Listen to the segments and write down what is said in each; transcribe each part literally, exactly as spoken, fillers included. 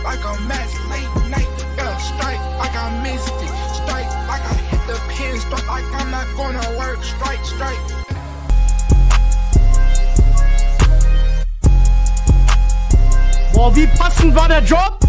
like a match, late night, yeah, strike like I missed it, strike like I hit the pin, strike like I'm not gonna work, strike, strike. Boah, wie passend war der Job?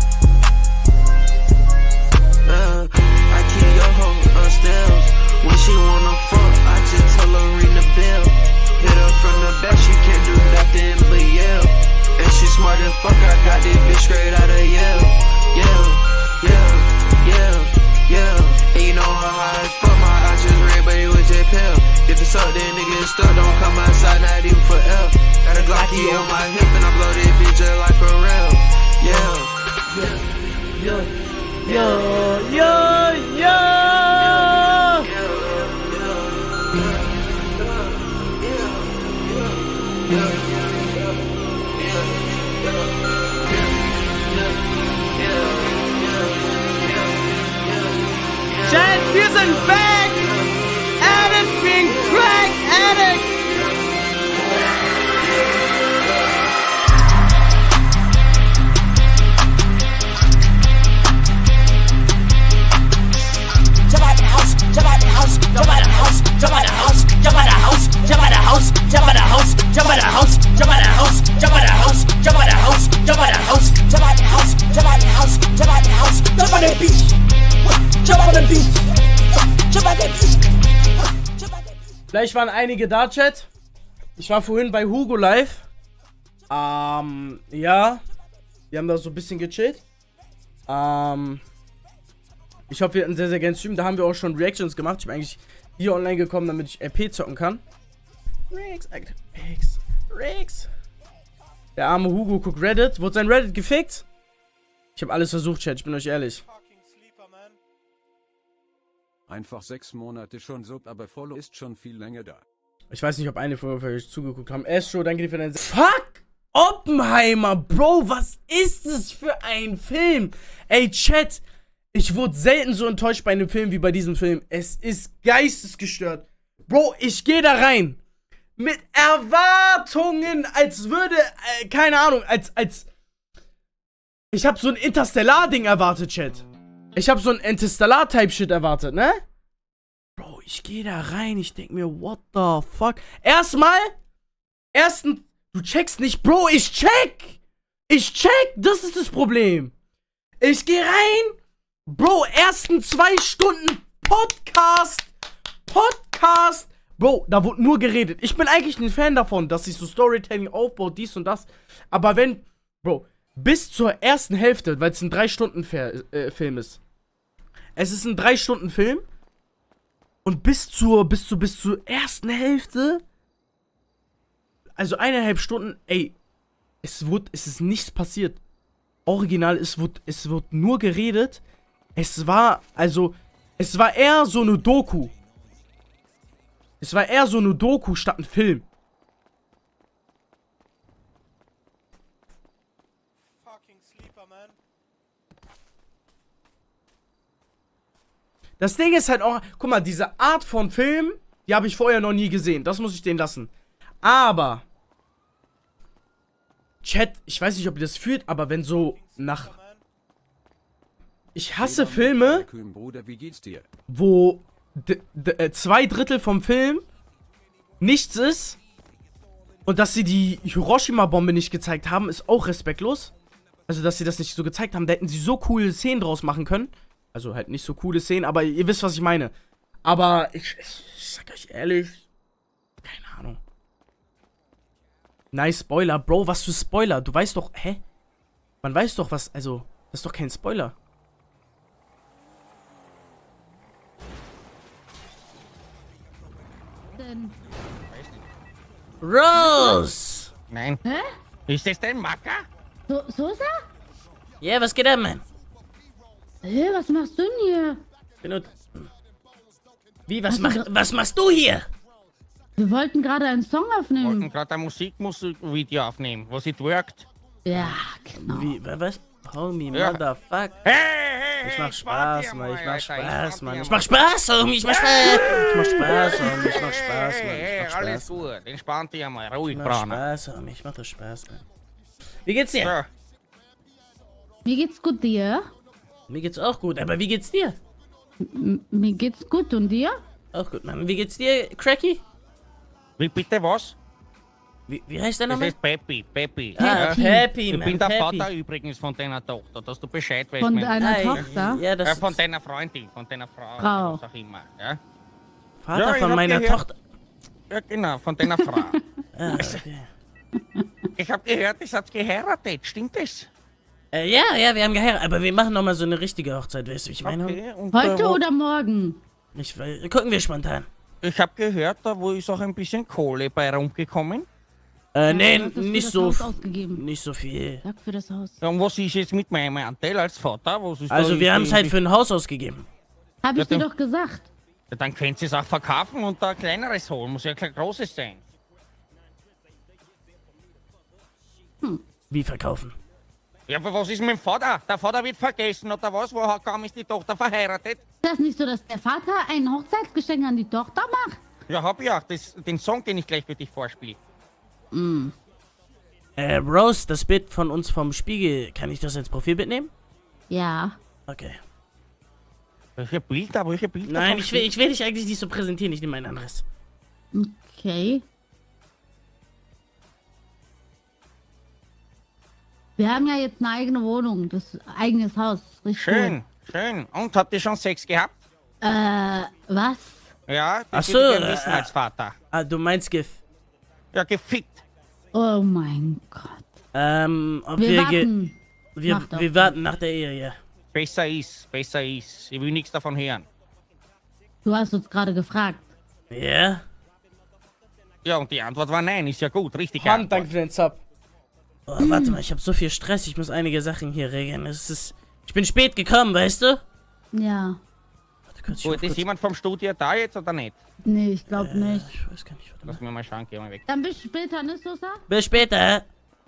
Uh, I keep your hoe on still. When she wanna fuck, I just tell her ring the bell. Hit her from the back, she can't do nothing but yell. And she smart as fuck, I got this bitch straight out of Yale. Yeah, yeah, yeah, yeah. And you know how I fuck, my eyes just red, but it was just pale. If it's up, then niggas stuck, don't come outside, not even for L. Got a Glocky on my hip, and I blow this bitch just like a rail. Yeah, yeah, yeah. Yo, yo, yo! Chat, wir sind back! Addict being crack addict! Jump out the house, jump out the house, jump out the house, jump out the house, jump out the house, jump out the house, jump out the house, jump out the house, jump out the house, jump out the house, jump out the house, jump out the house, jump out the house, jump out the house, jump out the house, jump on that beach, jump on that beach, jump on that beach. Vielleicht waren einige da, Chat. Ich war vorhin bei Hugo live. Ähm, ja. Wir haben da so ein bisschen gechillt. Ähm, ich hoffe, wir hatten sehr, sehr gern Stream. Da haben wir auch schon Reactions gemacht. Ich bin eigentlich hier online gekommen, damit ich R P zocken kann. Rex, Rex, Rex. Der arme Hugo guckt Reddit. Wurde sein Reddit gefickt? Ich habe alles versucht, Chat. Ich bin euch ehrlich. Einfach sechs Monate schon sub, aber Follow ist schon viel länger da. Ich weiß nicht, ob eine von euch zugeguckt haben. Astro, danke dir für deinen... Fuck! Oppenheimer, Bro, was ist das für ein Film? Ey, Chat, ich wurde selten so enttäuscht bei einem Film wie bei diesem Film. Es ist geistesgestört. Bro, ich gehe da rein mit Erwartungen, als würde, äh, keine Ahnung, als, als... Ich habe so ein Interstellar-Ding erwartet, Chat. Ich habe so ein Interstellar-Type-Shit erwartet, ne? Bro, ich gehe da rein, ich denke mir, what the fuck? Erstmal, ersten, du checkst nicht, Bro, ich check! Ich check, das ist das Problem. Ich gehe rein, Bro, ersten zwei Stunden Podcast, Podcast. Bro, da wurde nur geredet. Ich bin eigentlich ein Fan davon, dass sich so Storytelling aufbaut, dies und das. Aber wenn, Bro, bis zur ersten Hälfte, weil es ein drei Stunden Film ist. Es ist ein drei Stunden Film. Und bis zur, bis zur, bis zur ersten Hälfte, also eineinhalb Stunden, ey, es wurde, es ist nichts passiert. Original, es wurde, es wurde nur geredet. Es war, also, es war eher so eine Doku. Es war eher so eine Doku statt ein Film. Das Ding ist halt auch, guck mal, diese Art von Film, die habe ich vorher noch nie gesehen. Das muss ich denen lassen. Aber, Chat, ich weiß nicht, ob ihr das fühlt, aber wenn so nach... Ich hasse Filme, wo d d zwei Drittel vom Film nichts ist und dass sie die Hiroshima-Bombe nicht gezeigt haben, ist auch respektlos. Also, dass sie das nicht so gezeigt haben, da hätten sie so coole Szenen draus machen können. Also halt nicht so coole Szenen, aber ihr wisst, was ich meine. Aber ich, ich, ich sag euch ehrlich, keine Ahnung. Nice Spoiler, Bro, was für Spoiler? Du weißt doch, hä? Man weiß doch was, also, das ist doch kein Spoiler. Denn? Rose! Nein. Hä? Ist das dein Macker? So, Sosa? Ja, yeah, was geht ab, Mann? Hä, was machst du denn hier? Benut Wie, was, mach, was machst du hier? Wir wollten gerade einen Song Wir aufnehmen. wollten gerade ein Musikvideo aufnehmen, was it worked. Ja, genau. Wie, was? Homie, Ja. motherfuck. Hey, hey, Ich mach hey, Spaß, warte Mann, ich mal, mach Alter, Spaß, warte Mann. mal. Ich mach Spaß, Homie, ich mach Spaß. Ich mach Spaß, Homie, ich mach Spaß, Mann. Hey, Ich mach alles Spaß. gut, entspann dich einmal, ruhig, Ich mach Brana. Spaß, Homie, ich mach das Spaß, Mann. Wie geht's dir? Ja. Mir geht's gut, dir? Mir geht's auch gut, aber wie geht's dir? M mir geht's gut und dir? Auch gut, Mann. Wie geht's dir, Cracky? Wie bitte was? Wie, wie heißt der Das Name? ist Peppi, Peppi. Ah, Happy. Happy, Ich Mann. bin der Happy. Vater übrigens von deiner Tochter, dass du Bescheid weißt. Von mein- deiner Ah, Tochter? Ja, das äh, ist von deiner Freundin, von deiner Frau, Frau. was auch immer. Ja, Vater Ja, ich von hab meiner gehört. Tochter. ja genau, von deiner Frau. Ah, okay. Ich habe gehört, es hat geheiratet, stimmt das? Äh, ja, ja, wir haben geheiratet, aber wir machen noch mal so eine richtige Hochzeit, weißt du, wie ich meine? Okay, und, Heute äh, wo- oder morgen? Ich, weiß- gucken wir spontan. Ich habe gehört, da wo ist auch ein bisschen Kohle bei rumgekommen. Äh, nee, Du hast das für nicht das so, Haus f- ausgegeben. nicht so viel. Sag für das Haus. Ja, und was ist jetzt mit meinem Anteil als Vater? Was ist Also da wir ist haben es die- halt für ein Haus ausgegeben. Hab ich Ja, dir dann- doch gesagt. Ja, dann könnt ihr es auch verkaufen und da ein kleineres holen. Muss ja kein großes sein. Wie verkaufen? Ja, aber was ist mit dem Vater? Der Vater wird vergessen oder was? Woher kaum ist die Tochter verheiratet? Ist das nicht so, dass der Vater ein Hochzeitsgeschenk an die Tochter macht? Ja, hab ich auch. Das, den Song, den ich gleich für dich vorspiele. Mm. Äh, Rose, das Bild von uns vom Spiegel, kann ich das als Profilbild nehmen? Ja. Okay. Welche Bilder? Welche Bilder? Nein, vom ich will, ich will dich eigentlich nicht so präsentieren, ich nehme ein anderes. Okay. Wir haben ja jetzt eine eigene Wohnung, das eigenes Haus. Richtig Schön, schön. Und habt ihr schon Sex gehabt? Cool. Äh, was? Ja, Ach das so, würde ich gerne äh, wissen als Vater. Ah, du meinst GIF. Ja, gefickt. Oh mein Gott. Ähm, ob Wir, wir, ge warten. wir, Macht auch wir warten nach der Ehe, ja. Besser ist, besser ist. Ich will nichts davon hören. Du hast uns gerade gefragt. Ja? Ja, und die Antwort war nein. Ist ja gut, richtig. Hand, danke für den Sub. Oh, warte mal, ich habe so viel Stress, ich muss einige Sachen hier regeln. Es ist, ich bin spät gekommen, weißt du? Ja. Warte kurz, ich Gut, ruf ist kurz- jemand vom Studio da jetzt oder nicht? Nee, ich glaube äh, nicht. Ich weiß gar nicht, warte mal. Lass mir mal schauen, geh mal weg. Dann bis später, ne, Sosa? Bis später.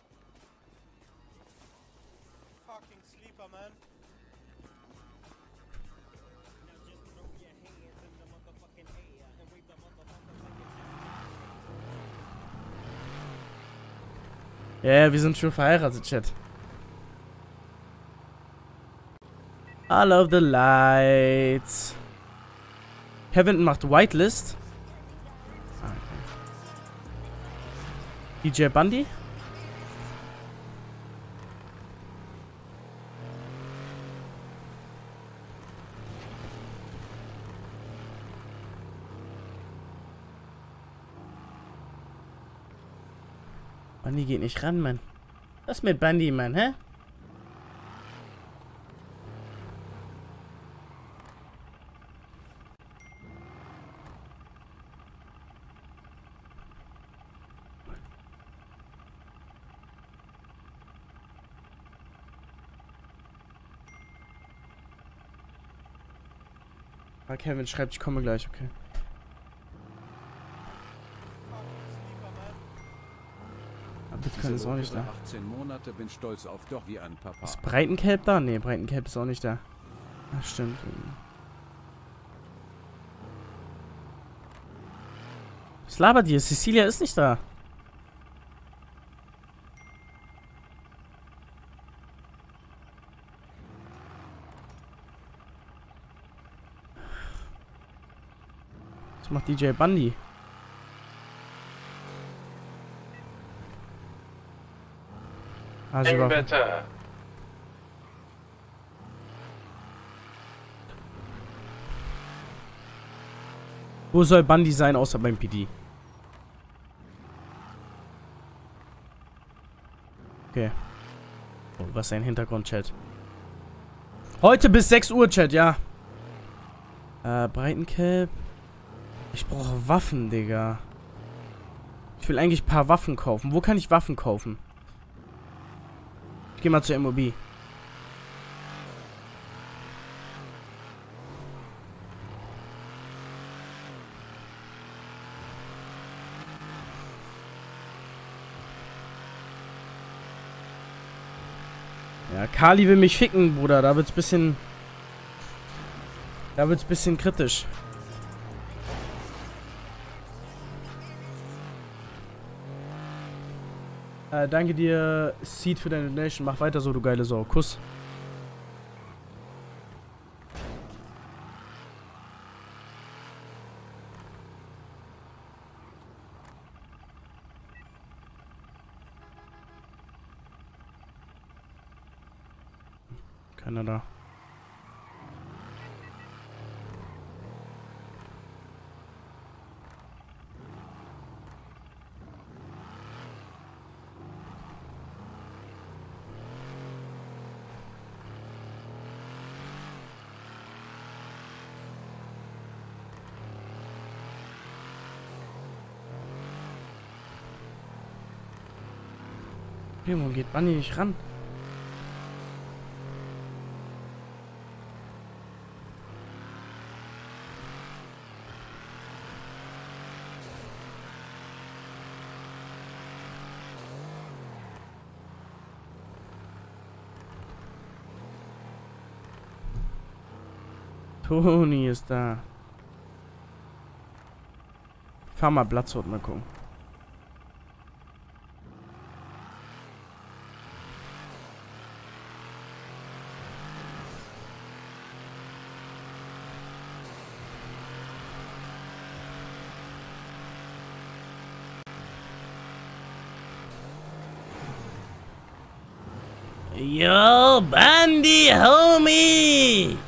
Ja, wir sind schon verheiratet, Chat. I love the lights. Kevin macht Whitelist. Ah, okay. D J Bundy. Bundy geht nicht ran, Mann. Was mit Bundy, Mann, hä? Ah, Kevin schreibt, ich komme gleich, okay. Aber Bitcoin ist auch nicht da. achtzehn Monate, bin stolz auf doch wie ein Papa. Ist Breitenkelb da? Ne, Breitenkelb ist auch nicht da. Ach, stimmt. Was labert ihr? Cecilia ist nicht da. Was macht D J Bundy? Ah, sie war- Wo soll Bundy sein, außer beim P D? Okay. Oh, was ist ein Hintergrund-Chat? Heute bis sechs Uhr, Chat, ja. Äh, Breitenkelb. Ich brauche Waffen, Digga. Ich will eigentlich ein paar Waffen kaufen. Wo kann ich Waffen kaufen? Ich geh mal zur M O B. Ja, Kali will mich ficken, Bruder. Da wird's bisschen... Da wird's bisschen kritisch. Äh, danke dir, Seed, für deine Donation. Mach weiter so, du geile Sau. Kuss. Keiner da. Hey, wo geht Bunny nicht ran? Toni ist da. Fahr mal Platzort mal gucken. Yo, Bandy, Homie!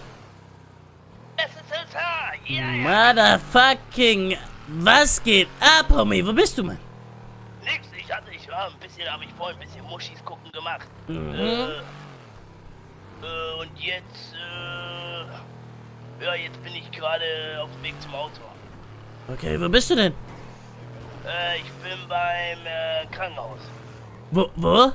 Motherfucking, was geht ab, Homie? Wo bist du, Mann? Nix, ich hatte, ich war ein bisschen, habe ich vorhin ein bisschen Muschis gucken gemacht. Mhm. Äh, äh, und jetzt, äh, ja, jetzt bin ich gerade auf dem Weg zum Auto. Okay, wo bist du denn? Äh, ich bin beim äh, Krankenhaus. Wo, wo?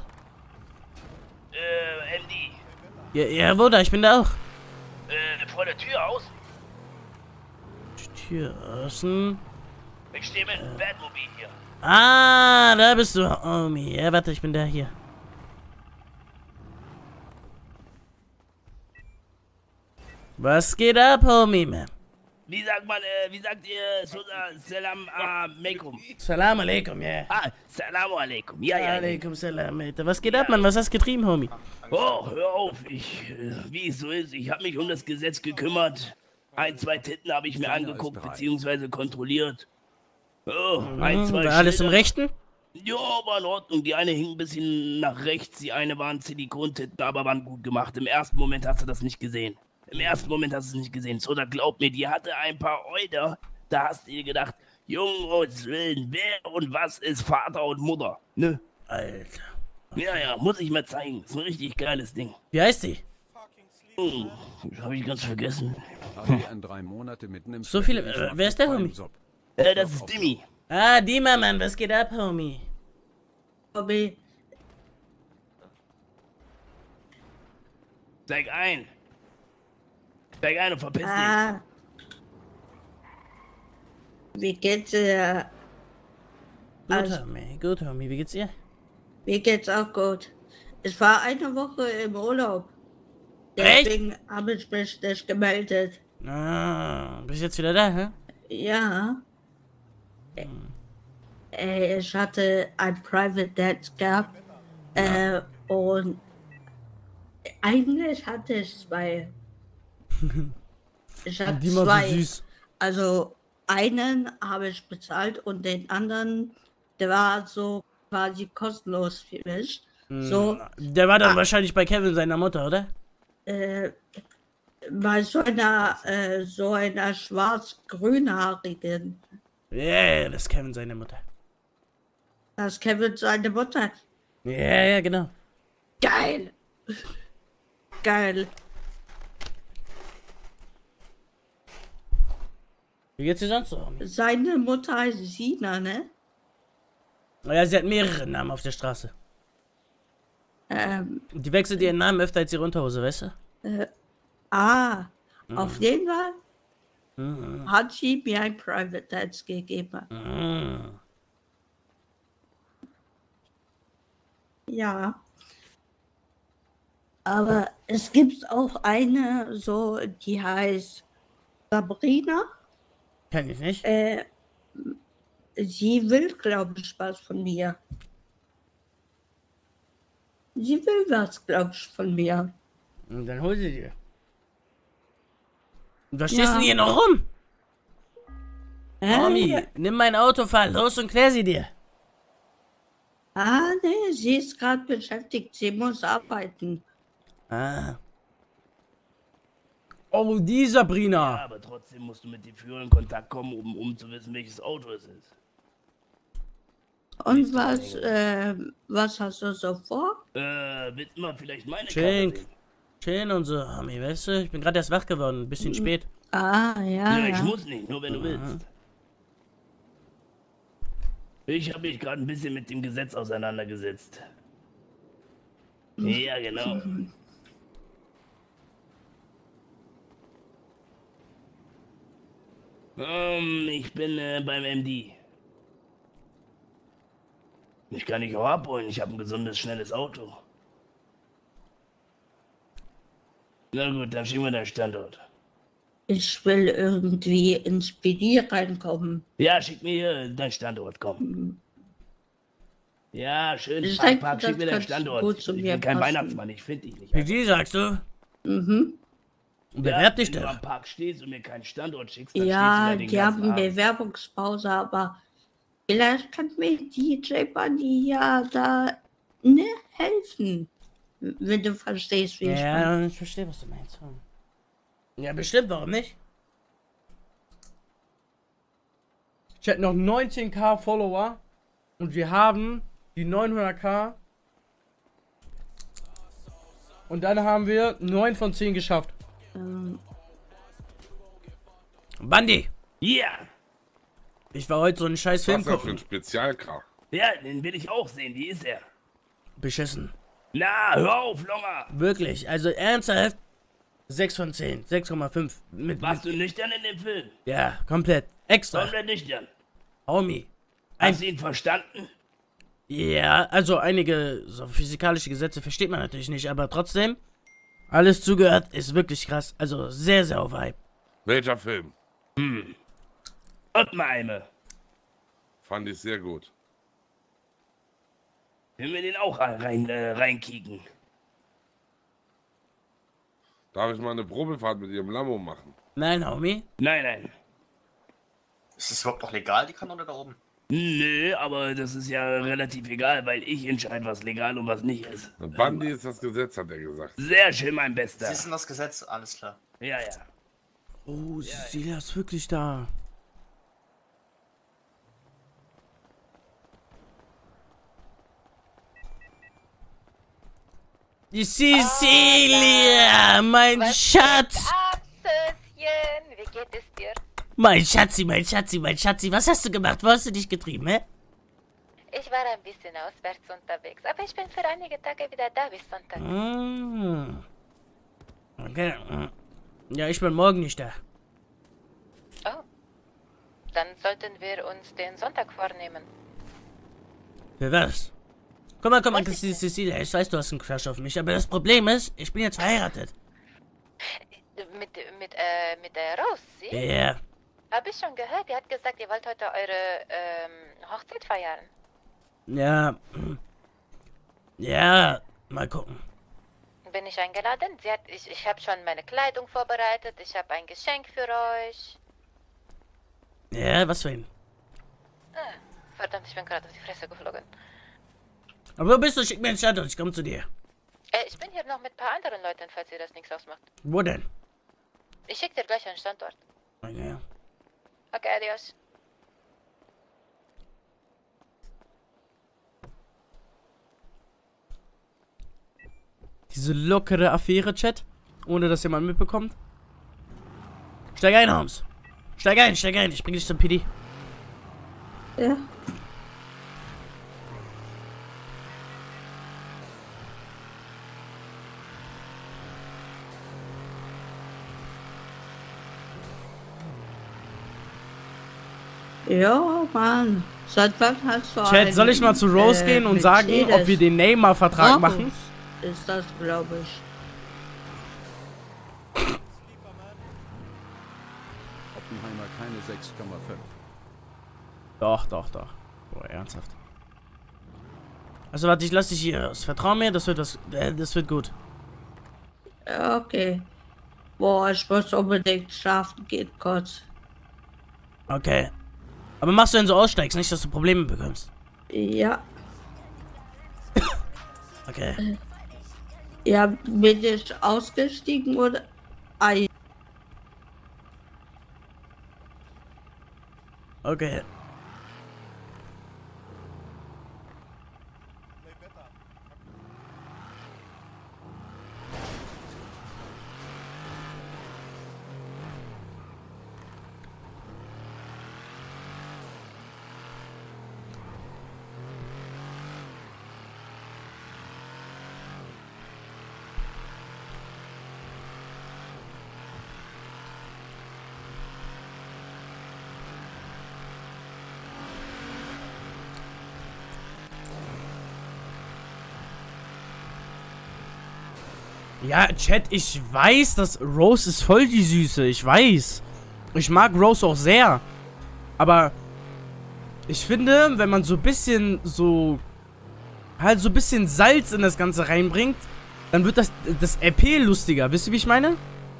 Äh, M D. Ja, ja, wo da? Ich bin da auch. Äh, vor der Tür aus. Die Tür außen. Ich stehe mit dem Batmobil hier. Ah, da bist du, Homie. Ja, warte, ich bin da hier. Was geht ab, Homie, man? Wie sagt man, äh, wie sagt ihr, Salam alaikum? Salam alaikum, ja. Yeah. Ah, Salam alaikum, ja, ja. Alaikum salam, Alter. Was geht ab, Mann? Was hast du getrieben, Homie? Oh, hör auf, ich, äh, wie es so ist, ich habe mich um das Gesetz gekümmert. Ein, zwei Titten habe ich mir angeguckt, beziehungsweise kontrolliert. Oh, ein, zwei War alles im Schilder. Rechten? Ja, war in Ordnung. Die eine hing ein bisschen nach rechts, die eine waren Silikontitten, aber waren gut gemacht. Im ersten Moment hast du das nicht gesehen. Im ersten Moment hast du es nicht gesehen. So, da glaub mir, die hatte ein paar Euter. Da hast du dir gedacht, Jungs Willen, wer und was ist Vater und Mutter? Ne? Alter. Ja, ja, muss ich mal zeigen. Ist ein richtig geiles Ding. Wie heißt die? Hm, hab ich ganz vergessen. An drei Monate mitten im So viele. Äh, wer ist der, Homie? Äh, das ist Dimmi. Ah, Dima, Mann. Was geht ab, Homie? Hobby. Steig ein. Steig ein und verpiss dich. Ah. Wie geht's dir? Gut, Also- Homie. Gut, Homie. Wie geht's dir? Mir geht's auch gut. Ich war eine Woche im Urlaub. Echt? Deswegen habe ich mich nicht gemeldet. Ah, bist jetzt wieder da, hä? Ja. Äh, ich hatte ein Private Dance gehabt. Äh, und eigentlich hatte ich zwei. Ich hatte Die war so zwei. süß. Also einen habe ich bezahlt und den anderen, der war so quasi kostenlos für mich. So, Der war dann Ah. wahrscheinlich bei Kevin, seiner Mutter, oder? äh, bei so einer, äh, so einer schwarz-grünhaarigen. Ja, yeah, das ist Kevin, seine Mutter. Das ist Kevin seine Mutter. Ja, yeah, ja, genau. Geil! Geil. Wie geht's dir sonst so, Homie? Seine Mutter heißt Sina, ne? Naja, sie hat mehrere Namen auf der Straße. Ähm, Die wechselt ihren Namen öfter als ihre Unterhose, weißt du? äh, ah, auf jeden Fall Mhm. hat sie mir ein Private Dance gegeben. Mhm. Ja. Aber es gibt auch eine, so, die heißt Sabrina. Kenn ich nicht. Äh, sie will, glaube ich, was von mir. Sie will was, glaube ich, von mir. Und dann hol sie dir. Und was stehst Ja. du denn hier noch rum? Äh, Homie, nimm mein Auto, fahr los und klär sie dir. Ah, nee, sie ist gerade beschäftigt. Sie muss arbeiten. Ah. Oh, die Sabrina. Ja, aber trotzdem musst du mit dem Führer in Kontakt kommen, um, um zu wissen, welches Auto es ist. Und was, äh, was hast du so vor? Äh, willst du mal vielleicht meine Chillen. Karte sehen? Chillen und so, Homie, weißt du? Ich bin gerade erst wach geworden, ein bisschen spät. Ah, ja, Ja, ja. ich muss nicht, nur wenn du willst. Ich habe mich gerade ein bisschen mit dem Gesetz auseinandergesetzt. Ja, genau. Um, ich bin äh, beim M D. Ich kann dich auch abholen, ich habe ein gesundes, schnelles Auto. Na gut, dann schicken wir deinen Standort. Ich will irgendwie ins P D reinkommen. Ja, schick mir hier deinen Standort, komm. Ja, schön, Ich pack, denke, pack, schick das mir deinen könnte Standort. gut Ich zu bin mir kein passen. Weihnachtsmann, ich finde dich nicht. Wie die sagst du? Mhm. Bewerb dich Wenn du doch. am Park stehst und mir keinen Standort schickst, dann Ja, stehst du da den die ganzen haben Abend. Bewerbungspause, aber vielleicht kann mir D J Bunny ja da ne, helfen. Wenn du verstehst, wie ich meine. Ja, ich verstehe, was du meinst. Ja, bestimmt, warum nicht? Ich hätte noch neunzehntausend Follower und wir haben die neunhunderttausend und dann haben wir neun von zehn geschafft. Ähm, Bandi, Ja, ich war heute so einen scheiß Film Was ist das für ein gucken. Spezialkar? ja, den will ich auch sehen, wie ist er? Beschissen. Na, hör auf, Longer. Wirklich, also ernsthaft. sechs von zehn, sechs Komma fünf. Mit, Warst mit, du nüchtern in dem Film? ja, komplett. Extra. Komplett nüchtern. Homie. Ein, Hast du ihn verstanden? ja, also einige so physikalische Gesetze versteht man natürlich nicht, aber trotzdem, alles zugehört, ist wirklich krass. Also sehr, sehr auf Hype. Welcher Film? Oppenheimer. Fand ich sehr gut. Können wir den auch rein, äh, reinkicken? Darf ich mal eine Probefahrt mit Ihrem Lambo machen? Nein, Homie. Nein, nein. Ist das überhaupt noch legal, die Kanone da oben? Nö, aber das ist ja relativ egal, weil ich entscheide, was legal und was nicht ist. Und Bandi ist das Gesetz, hat er gesagt. Sehr schön, mein Bester. Sie sind das Gesetz, alles klar. Ja, ja. Oh, Cecilia ist wirklich da. Die Cecilia, mein Schatz. Absöschen, wie geht es dir? Mein Schatzi, mein Schatzi, mein Schatzi. Was hast du gemacht? Wo hast du dich getrieben, hä? Ich war ein bisschen auswärts unterwegs, aber ich bin für einige Tage wieder da bis Sonntag. Mm. Okay. Ja, ich bin morgen nicht da. Oh. Dann sollten wir uns den Sonntag vornehmen. Für was? Guck mal, guck mal, Was ist Cecilia, ich weiß, du hast einen Crush auf mich, aber das Problem ist, ich bin jetzt verheiratet. Mit, mit, äh, mit der Rose, sie? Ja. Hab ich schon gehört, ihr habt gesagt, ihr wollt heute eure, ähm, Hochzeit feiern. Ja. Ja, mal gucken. Bin ich eingeladen? Sie hat, ich, ich habe schon meine Kleidung vorbereitet, ich habe ein Geschenk für euch. Ja, was für ein? Ah, verdammt, ich bin gerade auf die Fresse geflogen. Aber wo bist du? Schick mir einen Chat und ich komme zu dir. Äh, ich bin hier noch mit ein paar anderen Leuten, falls ihr das nichts ausmacht. Wo denn? Ich schicke dir gleich einen Standort. Okay. Okay, adios. Diese lockere Affäre, Chat, ohne dass jemand mitbekommt. Steig ein, Holmes. Steig ein, steig ein, ich bring dich zum P D. Ja. Ja, Mann. Seit wann hast du Chat, einen, soll ich mal zu Rose äh, gehen und sagen, Mercedes? ob wir den Neymar-Vertrag Rose machen? Ist das, glaube ich. Oppenheimer keine sechs Komma fünf. Doch, doch, doch. Boah, ernsthaft. Also warte, ich lass dich hier raus. Vertrau mir, das wird was. Äh, das wird gut. Ja, okay. Boah, ich muss unbedingt schlafen gehen, kurz. Okay. Aber machst du, wenn du aussteigst, nicht, dass du Probleme bekommst. Ja. Okay. Ja, bin ich ausgestiegen oder ein? Okay. Ja, Chat, ich weiß, dass Rose ist voll die Süße. Ich weiß. Ich mag Rose auch sehr. Aber ich finde, wenn man so ein bisschen so... halt so ein bisschen Salz in das Ganze reinbringt, dann wird das, das R P lustiger. Wisst ihr, wie ich meine?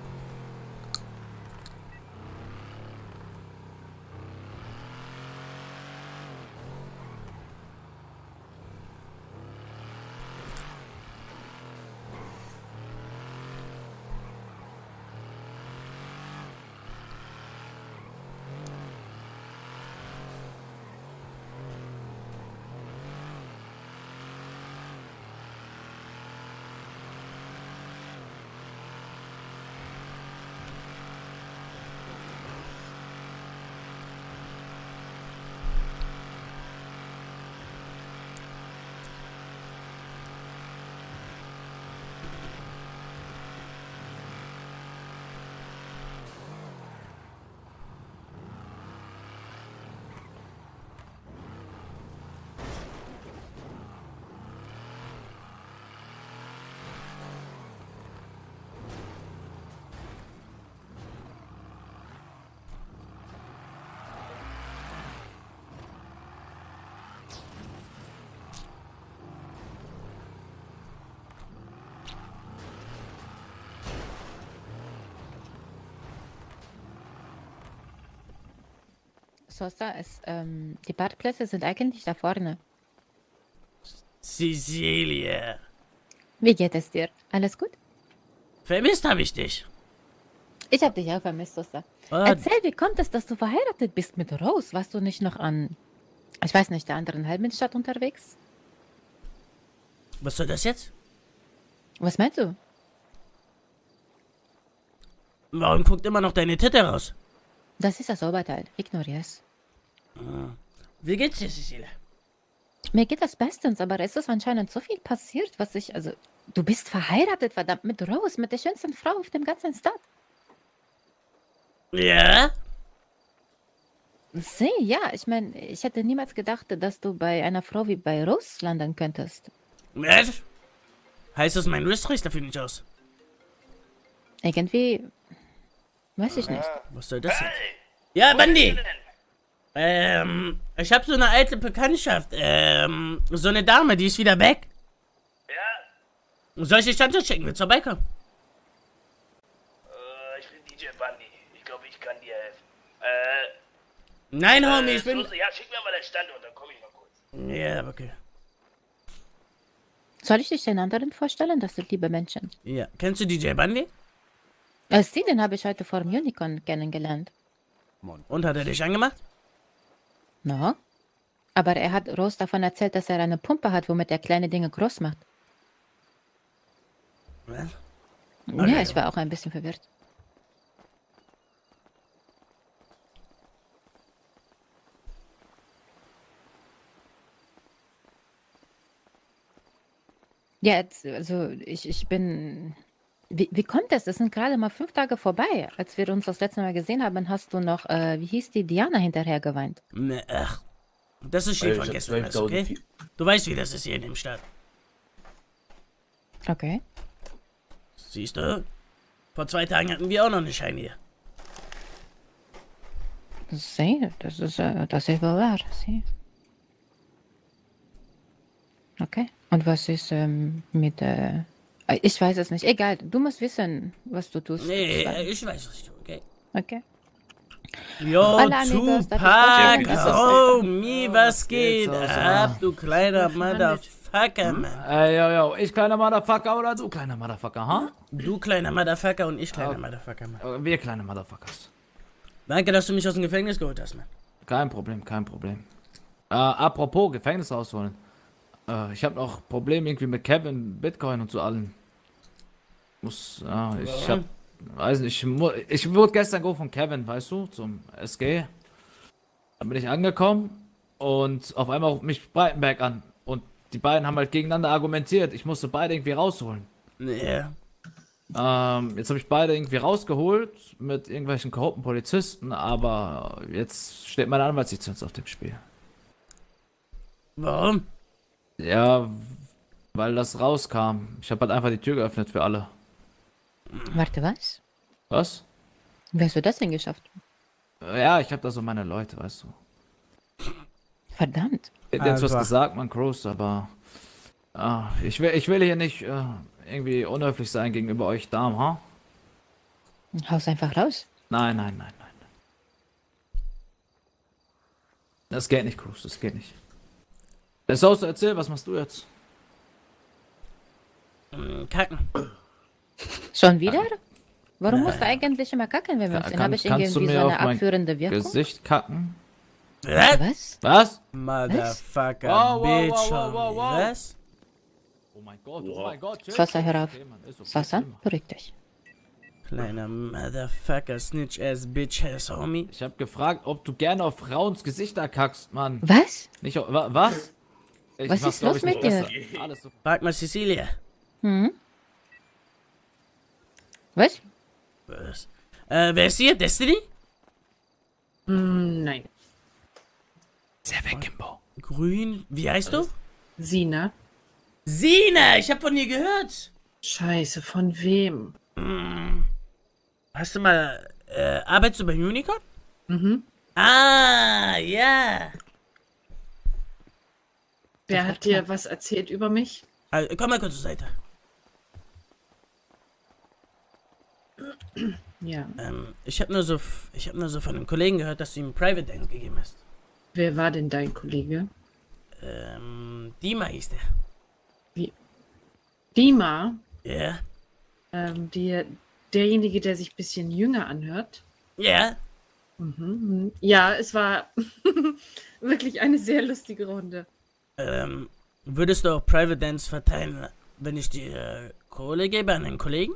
Sosa, es, ähm, die Parkplätze sind eigentlich da vorne. Cecilia. Wie geht es dir? Alles gut? Vermisst habe ich dich. Ich habe dich auch vermisst, Sosa. Ah. Erzähl, wie kommt es, dass du verheiratet bist mit Rose? Warst du nicht noch an, ich weiß nicht, der anderen Halbmondstadt unterwegs? Was soll das jetzt? Was meinst du? Warum guckt immer noch deine Titte raus? Das ist das Oberteil. Ignoriere es. Wie geht's dir, Cecilia? Mir geht das bestens, aber es ist anscheinend so viel passiert, was ich, also, du bist verheiratet, verdammt, mit Rose, mit der schönsten Frau auf dem ganzen Stadt. Ja? Sieh, ja, ich meine, ich hätte niemals gedacht, dass du bei einer Frau wie bei Rose landen könntest. Was? Heißt das, mein Wrist reicht dafür nicht aus? Irgendwie, weiß ich nicht. Was soll das jetzt? Ja, Bandi! Ähm, ich habe so eine alte Bekanntschaft. Ähm, so eine Dame, die ist wieder weg. Ja? Soll ich die Standort schicken? Willst du vorbeikommen? Äh, ich bin D J Bundy. Ich glaube, ich kann dir helfen. Äh... Nein, Homie, äh, ich bin... Soße, ja, schick mir mal den Standort, dann komme ich mal kurz. Ja, okay. Soll ich dich den anderen vorstellen? Das sind liebe Menschen. Ja, kennst du D J Bundy? Als sie, den habe ich heute vor dem Unicorn kennengelernt. Und hat er dich angemacht? No. Aber er hat Rose davon erzählt, dass er eine Pumpe hat, womit er kleine Dinge groß macht. Was? Okay. Ja, ich war auch ein bisschen verwirrt. Ja, jetzt, also ich, ich bin... Wie, wie kommt das? Es sind gerade mal fünf Tage vorbei. Als wir uns das letzte Mal gesehen haben, hast du noch, äh, wie hieß die, Diana hinterher geweint. Ne, ach. Das ist hier vergessen, okay? Du weißt, wie das ist hier in dem Stadt. Okay. Siehst du? Vor zwei Tagen hatten wir auch noch eine Schein hier. Sieh, das ist, äh, das ist wohl wahr. Sieh. Okay. Und was ist ähm, mit, äh... Ich weiß es nicht. Egal, du musst wissen, was du tust. Nee, ich weiß, was ich tue, okay? Okay. Yo, amigos, Tupac, Homie, was geht ab, du kleiner Motherfucker, Mann? Ey, yo, yo, ich kleiner Motherfucker oder du kleiner Motherfucker, ha? Du kleiner Motherfucker und ich kleiner Motherfucker, Mann. Wir kleine Motherfuckers. Danke, dass du mich aus dem Gefängnis geholt hast, Mann. Kein Problem, kein Problem. Äh, apropos Gefängnis rausholen. Äh, ich habe noch Probleme irgendwie mit Kevin, Bitcoin und so allen. Muss, ja, ich hab, weiß nicht, ich, mu- ich wurde gestern gerufen von Kevin, weißt du, zum S G. Dann bin ich angekommen und auf einmal ruft mich Breitenberg an. Und die beiden haben halt gegeneinander argumentiert. Ich musste beide irgendwie rausholen. Ja. Ähm, jetzt habe ich beide irgendwie rausgeholt mit irgendwelchen korrupten Polizisten, aber jetzt steht meine Anwaltslizenz auf dem Spiel. Warum? Ja, weil das rauskam. Ich habe halt einfach die Tür geöffnet für alle. Warte, was? Was? Wie hast du das denn geschafft? Ja, ich habe da so meine Leute, weißt du. Verdammt. Ich hätte jetzt was Einfach. gesagt, man Cross, aber ah, ich will, ich will hier nicht äh, irgendwie unhöflich sein gegenüber euch Damen, ha? Haus einfach raus. Nein, nein, nein, nein. Das geht nicht, Cruz, das geht nicht. Das sollst du erzählen, was machst du jetzt? Mm, Kacken. Schon wieder? Warum Nein. musst du eigentlich immer kacken, wenn wir uns sehen? Kann- Habe ich kannst du irgendwie mir so auf eine mein abführende Wirkung? Gesicht kacken? Was? Was? Motherfucker, Wow, wow, Bitch. wow, wow, wow, wow. Was? Oh mein Gott, oh mein Gott. chill. Sasa, hör auf. Okay, Mann, ist okay, Sasa, chill mal. beruhig dich. Kleiner Motherfucker, Snitch ass Bitch ass Homie. Ich habe gefragt, ob du gerne auf Frauens Gesichter kackst, Mann. Was? Nicht auf, wa, was? Ich Was mach's, ist glaub los ich, nicht mit dir? besser. Alles so. Frag mal Cecilia. Hm? Was? Was? Äh, wer ist hier? Destiny? Mm, nein. Sehr weg, Kimbo. Grün. Wie heißt du? Sina. Sina, ich hab von dir gehört. Scheiße, von wem? Hm. Hast du mal, äh, arbeitest du bei Unicorn? Mhm. Ah, ja. Wer hat dir was erzählt über mich? Also, komm mal kurz zur Seite. Ja. Ähm, ich hab nur so, ich hab nur so von einem Kollegen gehört, dass du ihm Private Dance gegeben hast. Wer war denn dein Kollege? Ähm, Dima hieß der. Wie? Dima? Ja. Ähm, der, derjenige, der sich ein bisschen jünger anhört? Ja. Mhm. Ja, es war wirklich eine sehr lustige Runde. Ähm, würdest du auch Private Dance verteilen, wenn ich dir äh, Kohle gebe an einen Kollegen?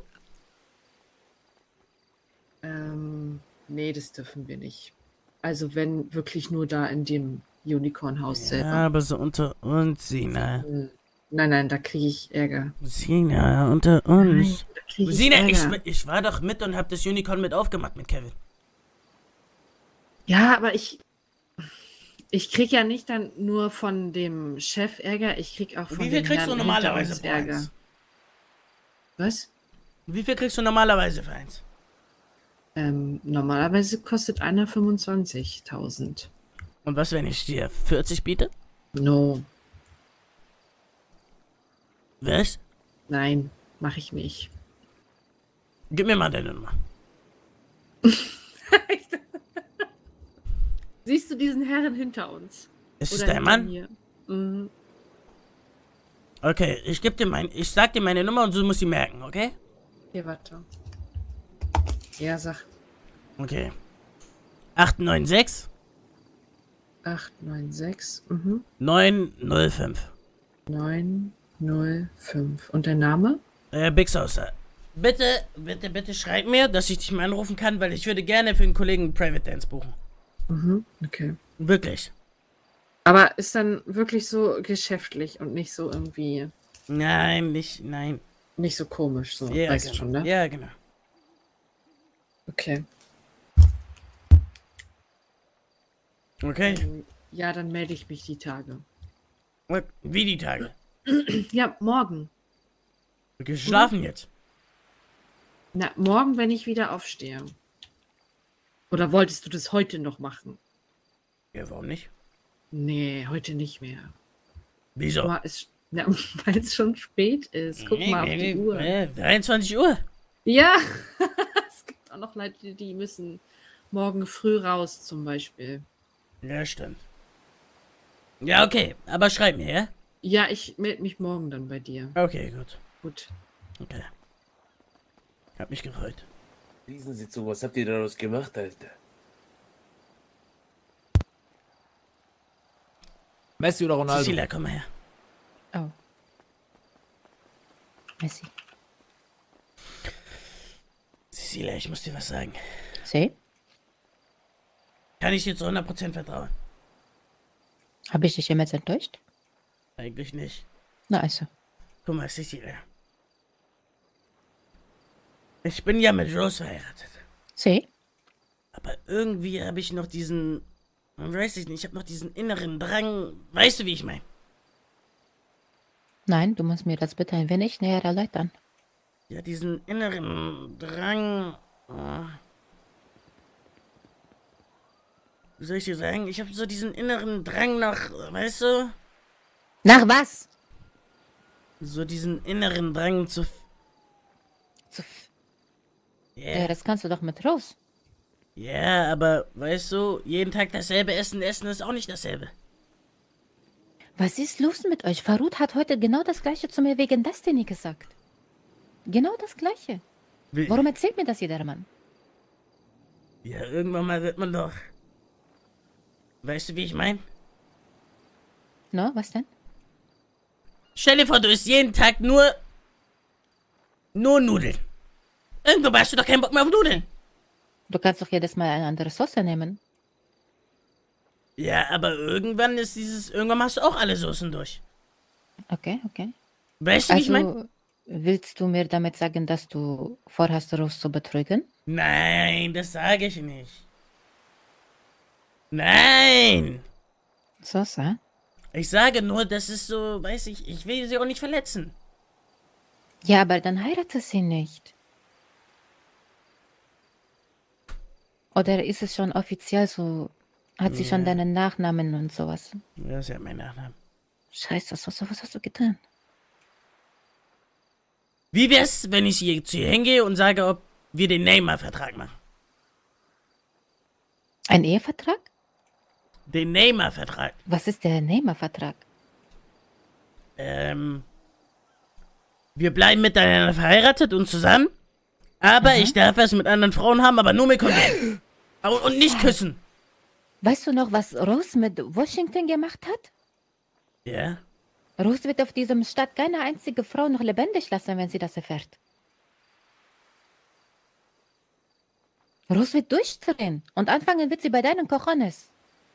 Ähm, nee, das dürfen wir nicht. Also wenn wirklich nur da in dem Unicorn-Haus Ja, selber. aber so unter uns, Sina. Nein, nein, da kriege ich Ärger. Sina, unter uns. da krieg ich Sina, ich, Ärger. ich war doch mit und hab das Unicorn mit aufgemacht mit Kevin. Ja, aber ich ich krieg ja nicht dann nur von dem Chef Ärger, ich krieg auch von Wie viel dem kriegst Herrn du hinter normalerweise uns für Ärger. eins? Was? Wie viel kriegst du normalerweise für eins? Ähm, normalerweise kostet einer fünfundzwanzigtausend. Und was, wenn ich dir vierzig biete? No. Was? Nein, mache ich nicht. Gib mir mal deine Nummer. Siehst du diesen Herren hinter uns? Ist es Oder dein hinter Mann? mir? Mhm. Okay, ich geb dir mein, ich sag dir meine Nummer und du musst sie merken, okay? Hier, warte. Ja, sag. Okay. acht neun sechs acht neun sechs mhm. neun null fünf. neun null fünf. Und der Name? Äh, Big Saucer. Bitte, bitte, bitte schreib mir, dass ich dich mal anrufen kann, weil ich würde gerne für einen Kollegen Private Dance buchen. Mhm, okay. Wirklich. Aber ist dann wirklich so geschäftlich und nicht so irgendwie. Nein, nicht, nein. Nicht so komisch, so. Ja, weißt genau. du schon, ne? Ja, genau. Okay. Okay. Ähm, ja, dann melde ich mich die Tage. Wie die Tage? Ja, morgen. Geschlafen jetzt. Na, morgen, wenn ich wieder aufstehe. Oder wolltest du das heute noch machen? Ja, warum nicht? Nee, heute nicht mehr. Wieso? Guck mal, es- Na, weil es schon spät ist. Guck Nee, mal auf nee, die nee, Uhr. äh, dreiundzwanzig Uhr. Ja, es gibt auch noch Leute, die müssen morgen früh raus, zum Beispiel. Ja, stimmt. Ja, okay, aber schreib mir, ja? Ja, ich melde mich morgen dann bei dir. Okay, gut. Gut. Okay. Hab mich gefreut. Riesen Sie zu, was habt ihr daraus gemacht, Alter? Messi oder Ronaldo? Cecilia, komm mal her. Oh. Messi. Cecilia, ich muss dir was sagen. Sie? Kann ich dir zu hundert Prozent vertrauen? Habe ich dich jemals enttäuscht? Eigentlich nicht. Na also. Guck mal, Cecilia. Ich bin ja mit Rose verheiratet. Sie? Aber irgendwie habe ich noch diesen... Weiß ich nicht, ich habe noch diesen inneren Drang... Weißt du, wie ich meine? Nein, du musst mir das bitte ein wenig näher erläutern. Ja, diesen inneren Drang... Oh. Wie soll ich dir sagen? Ich habe so diesen inneren Drang nach... Weißt du? Nach was? So diesen inneren Drang zu... Zu... Yeah. Ja, das kannst du doch mit Rose. Ja, aber weißt du, jeden Tag dasselbe Essen, Essen ist auch nicht dasselbe. Was ist los mit euch? Farud hat heute genau das Gleiche zu mir wegen Destiny gesagt. Genau das Gleiche. Wie? Warum erzählt mir das jeder Mann? Ja, irgendwann mal wird man doch... Weißt du, wie ich meine? No, was denn? Stell dir vor, du isst jeden Tag nur... Nur Nudeln. Irgendwann hast du doch keinen Bock mehr auf Nudeln. Du kannst doch jedes Mal eine andere Sauce nehmen. Ja, aber irgendwann ist dieses... Irgendwann machst du auch alle Soßen durch. Okay, okay. Weißt du, also, wie ich meine? Willst du mir damit sagen, dass du vorhast, Rose zu betrügen? Nein, das sage ich nicht. Nein! Sosa? Ich sage nur, das ist so, weiß ich, ich will sie auch nicht verletzen. Ja, aber dann heirate sie nicht. Oder ist es schon offiziell so? Hat sie Ja. schon deinen Nachnamen und sowas? Das ist ja mein Nachname. Scheiße, Sosa, was hast du getan? Wie wär's, wenn ich hier zu ihr hingehe und sage, ob wir den Neymar-Vertrag machen? Ein Ehevertrag? Den Neymar-Vertrag. Was ist der Neymar-Vertrag? Ähm. Wir bleiben miteinander verheiratet und zusammen. Aber Mhm. ich darf es mit anderen Frauen haben, aber nur mit Kondom. Und und nicht küssen. Weißt du noch, was Rose mit Washington gemacht hat? Ja? Rose wird auf diesem Stadt keine einzige Frau noch lebendig lassen, wenn sie das erfährt. Rose wird durchdrehen und anfangen wird sie bei deinen Cojones.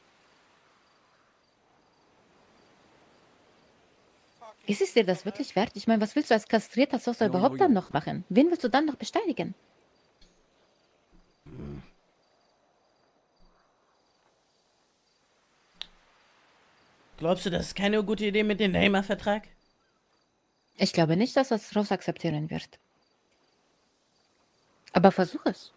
Ist es dir das wirklich wert? Ich meine, was willst du als kastrierter Sosa überhaupt dann noch machen? Wen willst du dann noch bestätigen? Glaubst du, das ist keine gute Idee mit dem Neymar-Vertrag? Ich glaube nicht, dass das Rose akzeptieren wird. Aber versuch es.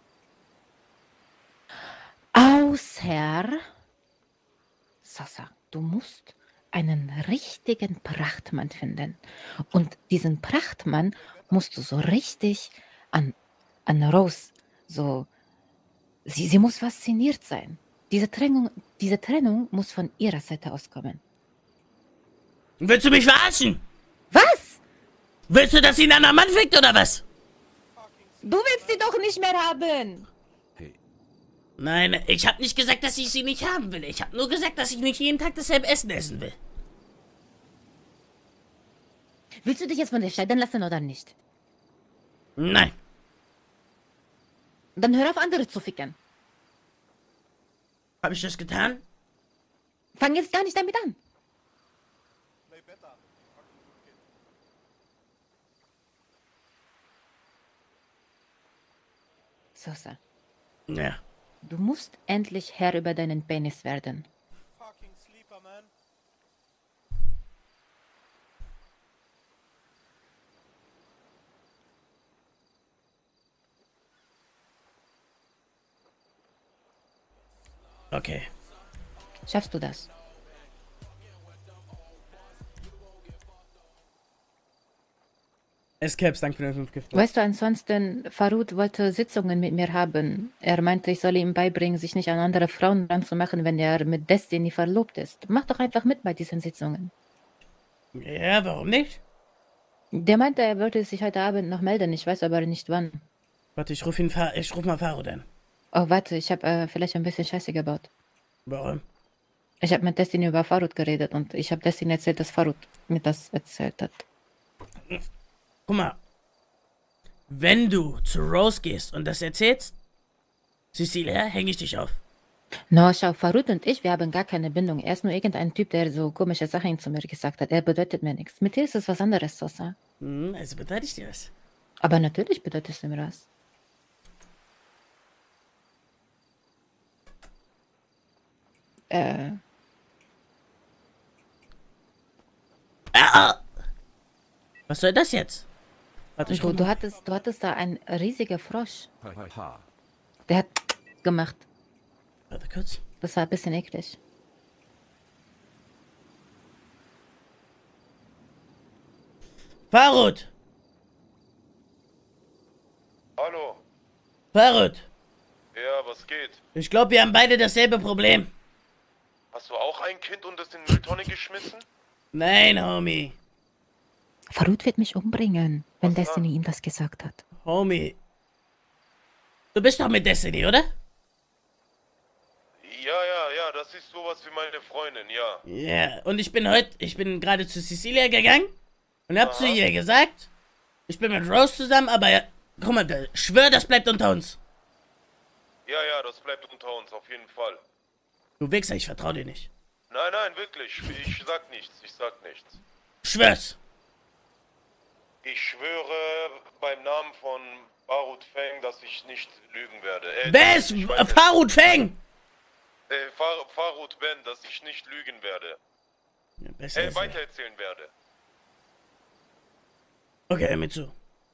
Außer... Sosa, du musst einen richtigen Prachtmann finden. Und diesen Prachtmann musst du so richtig an, an Rose, so... Sie, sie muss fasziniert sein. Diese Trennung, diese Trennung muss von ihrer Seite auskommen. Willst du mich verarschen? Was? Willst du, dass sie einen anderen Mann fickt, oder was? Du willst sie doch nicht mehr haben. Nein, ich habe nicht gesagt, dass ich sie nicht haben will. Ich habe nur gesagt, dass ich nicht jeden Tag dasselbe Essen essen will. Willst du dich jetzt von dir scheiden lassen oder nicht? Nein. Dann hör auf, andere zu ficken. Habe ich das getan? Fang jetzt gar nicht damit an. Sosa. Ja. Du musst endlich Herr über deinen Penis werden. Okay. Schaffst du das? S-Caps, danke für den fünf Gift. Weißt du, ansonsten, Farud wollte Sitzungen mit mir haben. Er meinte, ich soll ihm beibringen, sich nicht an andere Frauen ranzumachen, wenn er mit Destiny verlobt ist. Mach doch einfach mit bei diesen Sitzungen. Ja, warum nicht? Der meinte, er wollte sich heute Abend noch melden, ich weiß aber nicht wann. Warte, ich ruf ihn, ich ruf mal Farud an. Oh, warte, ich habe äh, vielleicht ein bisschen Scheiße gebaut. Warum? Ich habe mit Destiny über Farud geredet und ich habe Destiny erzählt, dass Farud mir das erzählt hat. Guck mal. Wenn du zu Rose gehst und das erzählst, Cecilia, hänge ich dich auf. No, schau, Farud und ich, wir haben gar keine Bindung. Er ist nur irgendein Typ, der so komische Sachen zu mir gesagt hat. Er bedeutet mir nichts. Mit dir ist es was anderes, Sosa. Hm, also bedeutet ich dir was. Aber natürlich bedeutet du mir was. Äh. Ah! Was soll das jetzt? Warte, ich Du, guck du, mal. hattest, du hattest da einen riesigen Frosch. Der hat gemacht. Warte kurz. Das war ein bisschen eklig. Farud! Hallo. Farud! Ja, was geht? Ich glaube, wir haben beide dasselbe Problem. Hast du auch ein Kind und es in die Mülltonne geschmissen? Nein, Homie. Farud wird mich umbringen, wenn Destiny ihm das gesagt hat. Homie. Du bist doch mit Destiny, oder? Ja, ja, ja, das ist sowas wie meine Freundin, ja. Ja, und ich bin heute, ich bin gerade zu Cecilia gegangen und hab zu ihr gesagt, ich bin mit Rose zusammen, aber guck mal, da- schwör, das bleibt unter uns. Ja, ja, das bleibt unter uns, auf jeden Fall. Du Wichser, ich vertrau dir nicht. Nein, nein, wirklich, ich sag nichts, ich sag nichts. Schwör's. Ich schwöre beim Namen von Farud Feng, dass ich nicht lügen werde. Äh, Wer ist ich meine- Farud Feng? Äh, Far Farud Ben, dass ich nicht lügen werde. Ja, besser Äh, ist weitererzählen werde. Okay, hör mir zu.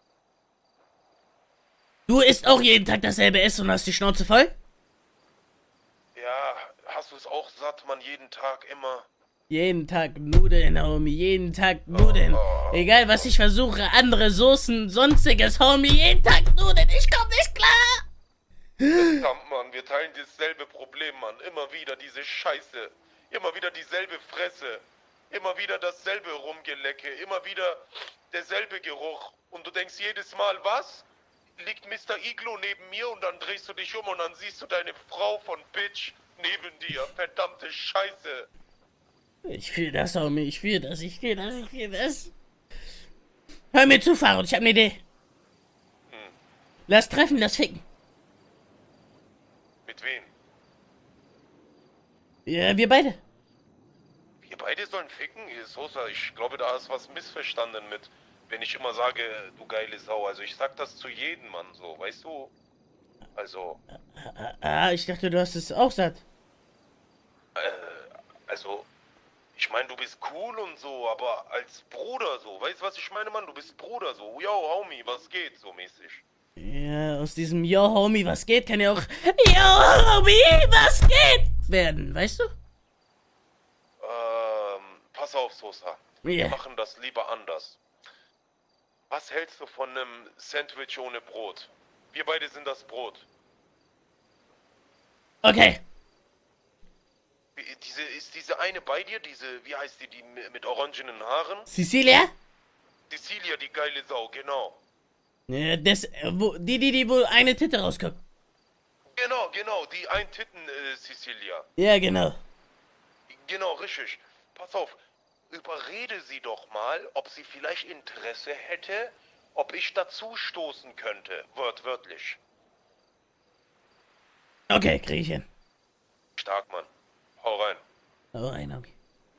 Du isst auch jeden Tag dasselbe Essen und hast die Schnauze voll? Ja, hast du es auch satt, man, jeden Tag immer? Jeden Tag Nudeln, Homie, jeden Tag Nudeln. Egal, was ich versuche, andere Soßen, sonstiges, Homie, jeden Tag Nudeln, ich komm nicht klar. Verdammt, Mann, wir teilen dasselbe Problem, Mann. Immer wieder diese Scheiße. Immer wieder dieselbe Fresse. Immer wieder dasselbe Rumgelecke. Immer wieder derselbe Geruch. Und du denkst jedes Mal, was? Liegt Mister Iglo neben mir und dann drehst du dich um und dann siehst du deine Frau von Bitch neben dir. Verdammte Scheiße. Ich fühl das, Homie, ich fühl das, ich fühl das, ich fühl das. Hör mir zu, Farud, ich hab ne Idee. Lass treffen, lass ficken. Mit wem? Ja, wir beide. Wir beide sollen ficken? Sosa, ich glaube, da ist was missverstanden mit, wenn ich immer sage, du geile Sau. Also ich sag das zu jedem, Mann, so, weißt du? Also, Ah, ich dachte, du hast es auch satt. äh, also, ich meine, du bist cool und so, aber als Bruder so, weißt du, was ich meine, Mann? Du bist Bruder so, yo, Homie, was geht, so mäßig. Ja, aus diesem Yo, Homie, was geht, kann ja auch Yo, Homie, was geht werden, weißt du? Ähm, pass auf, Sosa. Wir Ja. machen das lieber anders. Was hältst du von einem Sandwich ohne Brot? Wir beide sind das Brot. Okay. Wie- Diese, ist diese eine bei dir, diese, wie heißt die, die mi- mit orangenen Haaren? Cecilia? Cecilia, die geile Sau, genau. Ja, das, äh, wo, die, die, die, wo eine Titte rausguckt. Genau, genau, die Eintitten äh, Cecilia. Ja, genau. Genau, richtig. Pass auf, überrede sie doch mal, ob sie vielleicht Interesse hätte, ob ich dazu stoßen könnte, wortwörtlich. Okay, krieg ich hin. Stark, Mann. Hau rein. Oh, ein Homie.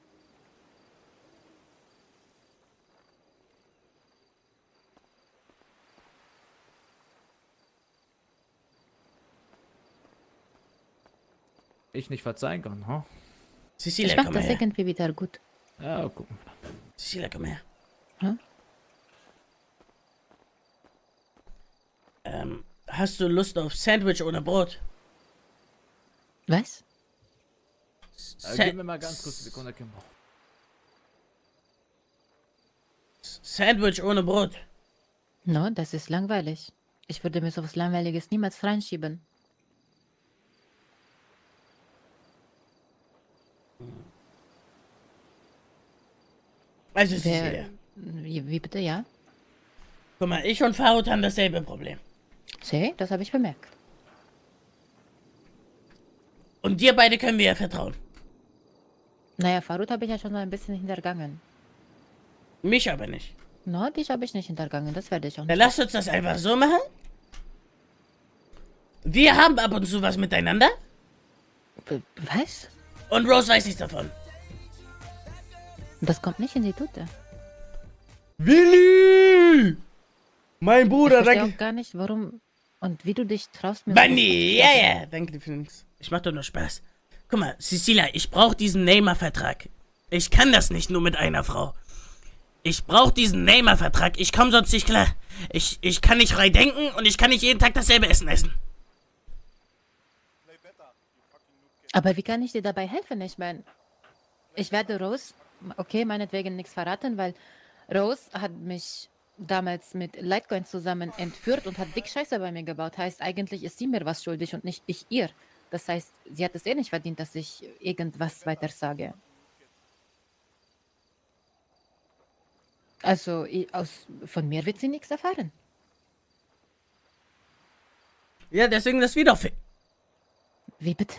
Ich nicht verzeihen kann, ha? Cecilia, Ich mach komm das her. irgendwie wieder gut. Ja, guck mal. Cecilia, komm her. Hm? Ähm, hast du Lust auf Sandwich ohne Brot? Was? Äh, gib mir mal ganz kurz die Sekunde, Kimbo. Sandwich ohne Brot. No, das ist langweilig. Ich würde mir sowas Langweiliges niemals reinschieben. Also, Wer- Cecilia. Wie, wie bitte, ja? Guck mal, ich und Farud haben dasselbe Problem. See, das habe ich bemerkt. Und dir beide können wir ja vertrauen. Naja, Farut habe ich ja schon so ein bisschen hintergangen. Mich aber nicht. No, dich habe ich nicht hintergangen, das werde ich auch nicht. Dann lass uns das einfach so machen. Wir haben ab und zu was miteinander. Was? Und Rose weiß nichts davon. Das kommt nicht in die Tüte. Willi! Mein Bruder, ich verstehe danke. auch gar nicht, warum und wie du dich traust mir... Bunny, ja, ja. Danke dir für nichts. Ich mach doch nur Spaß. Guck mal, Cecilia, ich brauche diesen Neymar-Vertrag. Ich kann das nicht nur mit einer Frau. Ich brauche diesen Neymar-Vertrag. Ich komme sonst nicht klar. Ich, ich kann nicht frei denken und ich kann nicht jeden Tag dasselbe Essen essen. Aber wie kann ich dir dabei helfen? Ich meine, ich werde Rose, okay, meinetwegen nichts verraten, weil Rose hat mich damals mit Litecoin zusammen entführt und hat dick Scheiße bei mir gebaut. Heißt, eigentlich ist sie mir was schuldig und nicht ich ihr. Das heißt, sie hat es eh nicht verdient, dass ich irgendwas weiter sage. Also, ich, aus, von mir wird sie nichts erfahren. Ja, deswegen das wieder. Wie bitte?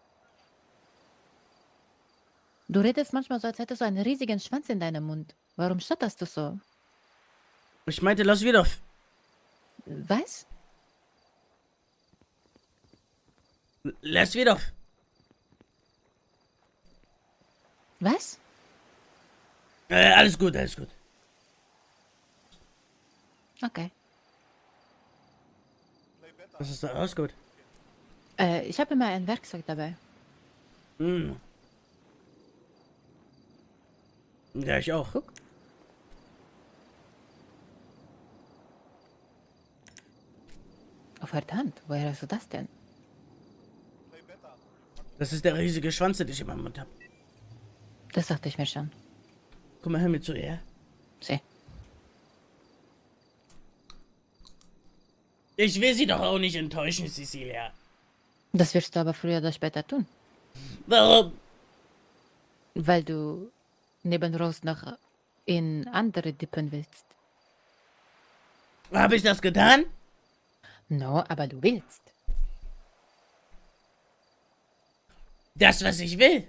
Du redest manchmal so, als hättest du einen riesigen Schwanz in deinem Mund. Warum stotterst du so? Ich meinte, lass wieder. Was? Lass wieder. Was? Äh, alles gut, alles gut. Okay. Was ist da? Alles gut. Äh, ich habe immer ein Werkzeug dabei. Hm. Ja, ich auch. Guck. Oh, verdammt, woher hast du das denn? Das ist der riesige Schwanz, den ich in meinem Mund habe. Das dachte ich mir schon. Guck mal, hör mir zu, ja? Sieh. Ich will sie doch auch nicht enttäuschen, Cecilia. Das wirst du aber früher oder später tun. Warum? Weil du neben Rose noch in andere dippen willst. Habe ich das getan? No, aber du willst. Das, was ich will.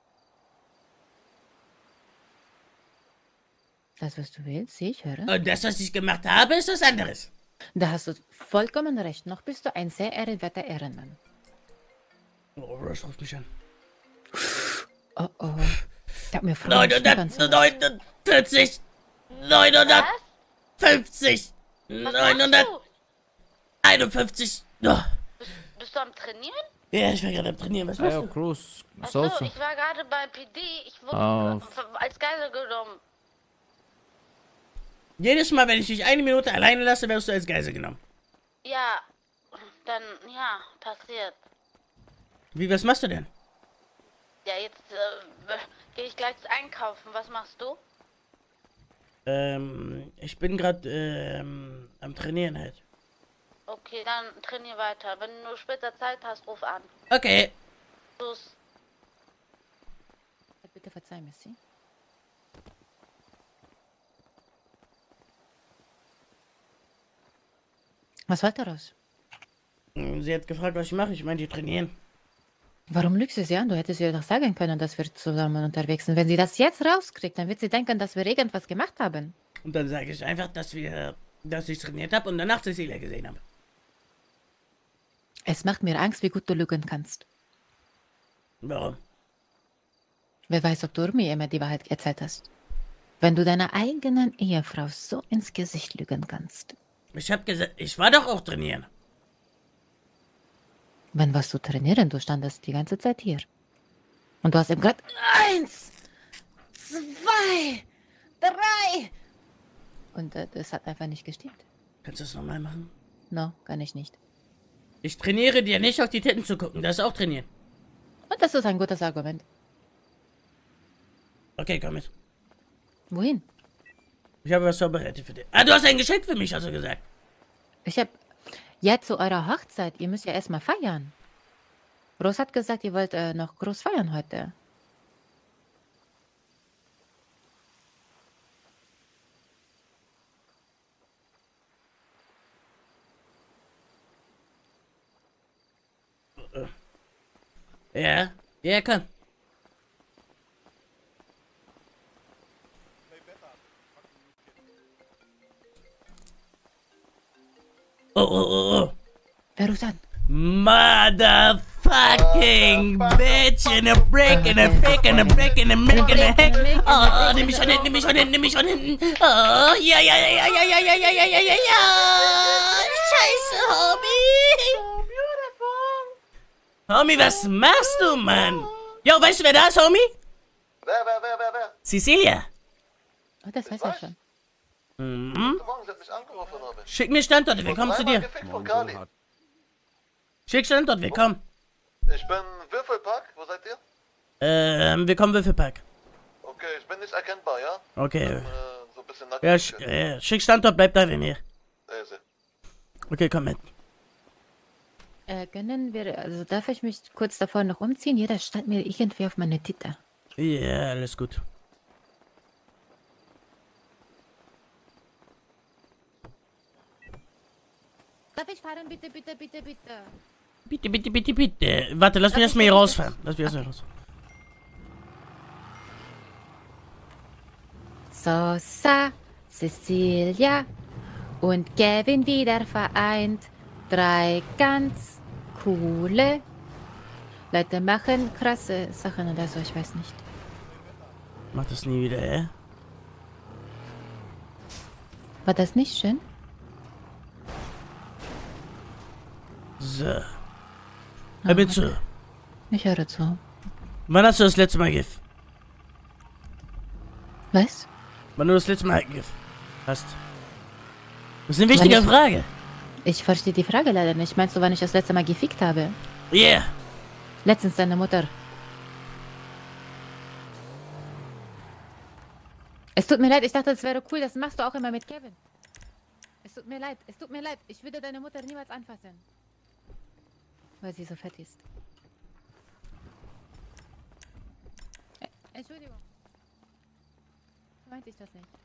Das, was du willst, sehe ich, höre. Und das, was ich gemacht habe, ist was anderes. Da hast du vollkommen recht. Noch bist du ein sehr ehrenwerter Ehrenmann. Oh, Rose ruft mich an. Oh, oh. Ich hab mir neunhundertvierzig, neunhundertfünfzig, neunhunderteinundfünfzig. Oh. Bist, bist du am Trainieren? Ja, ich war gerade am Trainieren. Was machst Hey, du? Cruz, Achso, Soße. ich war gerade beim P D. Ich wurde Auf. als Geisel genommen. Jedes Mal, wenn ich dich eine Minute alleine lasse, wirst du als Geisel genommen. Ja, dann, ja, passiert. Wie, was machst du denn? Ja, jetzt äh, gehe ich gleich einkaufen. Was machst du? Ähm, ich bin gerade ähm, am Trainieren halt. Okay, dann trainier weiter. Wenn du später Zeit hast, ruf an. Okay. Tschüss. Bitte verzeih, Missy. Was wollte raus? Sie hat gefragt, was ich mache. Ich meine, die trainieren. Warum lügst du sie an? Du hättest ihr doch sagen können, dass wir zusammen unterwegs sind. Wenn sie das jetzt rauskriegt, dann wird sie denken, dass wir irgendwas gemacht haben. Und dann sage ich einfach, dass wir, dass ich trainiert habe und danach Cecilia gesehen habe. Es macht mir Angst, wie gut du lügen kannst. Warum? Wer weiß, ob du mir immer die Wahrheit erzählt hast. Wenn du deiner eigenen Ehefrau so ins Gesicht lügen kannst. Ich habe gesagt, ich war doch auch trainieren. Wann warst du trainieren? Du standest die ganze Zeit hier. Und du hast eben gerade eins, zwei, drei. Und äh, das hat einfach nicht gestimmt. Kannst du es nochmal machen? No, kann ich nicht. Ich trainiere dir nicht auf die Titten zu gucken. Das ist auch trainieren. Und das ist ein gutes Argument. Okay, komm mit. Wohin? Ich habe was vorbereitet für dich. Ah, du hast ein Geschenk für mich, hast du gesagt. Ich hab... Ja, zu eurer Hochzeit. Ihr müsst ja erstmal feiern. Rose hat gesagt, ihr wollt äh, noch groß feiern heute. Ja, ja, komm. Oh, oh, oh, oh. Wer ruft an? Motherfucking bitch in a brick, in a brick, in a brick, in a brick, in a heck. Oh, nimm mich von hinten, nimm mich von hinten, nimm mich von hinten. Oh, ja, ja, ja, ja, ja, ja, ja, ja, ja, ja, ja, ja. Scheiße, Homie. Homie, was machst du, Mann? Jo, weißt du, wer da ist, Homie? Wer, wer, wer, wer, wer? Cecilia. Oh, das weiß er schon. Mhm. Guten Morgen, sie hat mich angerufen, Robin. Schick mir Standorte, wir kommen zu dir. Gefickt von Kali. Schick Standort, wir kommen. Ich bin Würfelpark, wo seid ihr? Ähm, wir kommen Würfelpark. Okay, ich bin nicht erkennbar, ja? Okay. Bin, äh, so ein bisschen nackt. Ja, sch äh, schick Standort, bleib da, wenn ihr. Easy. Okay, komm mit. Äh, können wir, also darf ich mich kurz davor noch umziehen? Jeder stand mir irgendwie auf meine Titte. Ja, yeah, alles gut. Darf ich fahren? Bitte, bitte, bitte, bitte. Bitte, bitte, bitte, bitte. Warte, lass mich erstmal hier rausfahren. Lass mich erstmal raus. Sosa, Cecilia und Kevin wieder vereint. Drei ganz coole Leute machen krasse Sachen oder so, ich weiß nicht. Mach das nie wieder, ey. War das nicht schön? So. Hör mir zu. Ich höre zu. Wann hast du das letzte Mal GIF? Was? Wann du das letzte Mal GIF hast? Das ist eine wichtige ich, Frage. Ich verstehe die Frage leider nicht. Meinst du, wann ich das letzte Mal gefickt habe? Yeah. Letztens deine Mutter. Es tut mir leid, ich dachte, es wäre cool. Das machst du auch immer mit Kevin. Es tut mir leid, es tut mir leid. Ich würde deine Mutter niemals anfassen. Weil sie so fett ist. Äh, Entschuldigung. Meinte ich das nicht.